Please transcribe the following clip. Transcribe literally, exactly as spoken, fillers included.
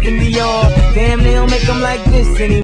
Christian Dior. Damn, they don't make them like this anymore.